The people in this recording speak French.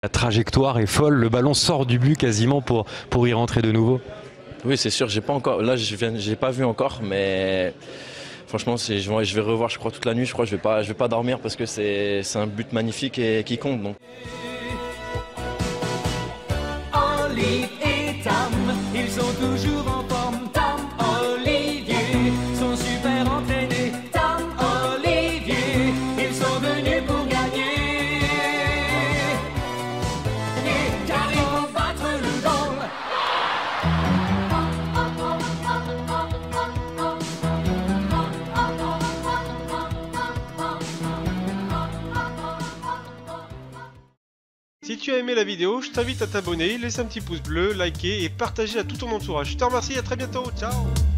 La trajectoire est folle, le ballon sort du but quasiment pour y rentrer de nouveau. Oui, c'est sûr, j'ai pas encore. Là, j'ai pas vu encore, mais franchement, je vais revoir, je crois, toute la nuit. Je crois que je vais pas dormir parce que c'est un but magnifique et qui compte. Donc. Olive et Tam, ils sont toujours en forme. Tam, Olivier, sont super entraînés. Tam, Olivier, ils sont venus pour gagner. Et car ils vont battre le goal. Si tu as aimé la vidéo, je t'invite à t'abonner, laisser un petit pouce bleu, liker et partager à tout ton entourage. Je te remercie, à très bientôt, ciao.